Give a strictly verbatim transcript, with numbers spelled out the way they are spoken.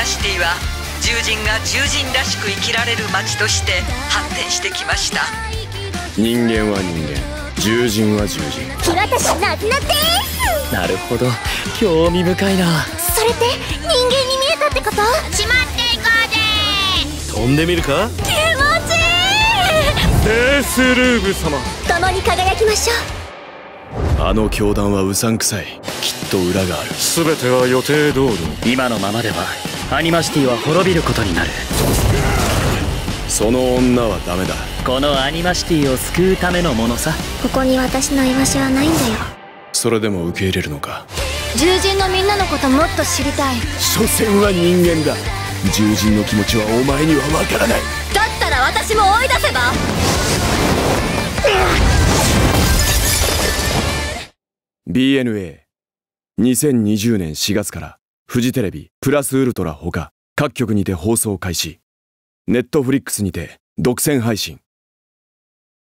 マシティは獣人が獣人らしく生きられる街として発展してきました。 人間は人間、獣人は獣人。 私ナズナです。 なるほど、興味深いな。 それって人間に見えたってこと？しまっていこうぜ。 飛んでみるか？ 気持ちいい。 レースルーブ様、 共に輝きましょう。あの教団はうさんくさい。きっと裏がある。 全ては予定通り。 今のままではアニマシティは滅びることになる。 その女はダメだ。 このアニマシティを救うためのものさ。 ここに私の居場所はないんだよ。 それでも受け入れるのか？ 獣人のみんなのこともっと知りたい。 所詮は人間だ。獣人の気持ちはお前にはわからない。 だったら私も追い出せば。 ビーエヌエーにせんにじゅうねんしがつからフジテレビプラスウルトラほか各局にて放送開始。ネットフリックスにて独占配信。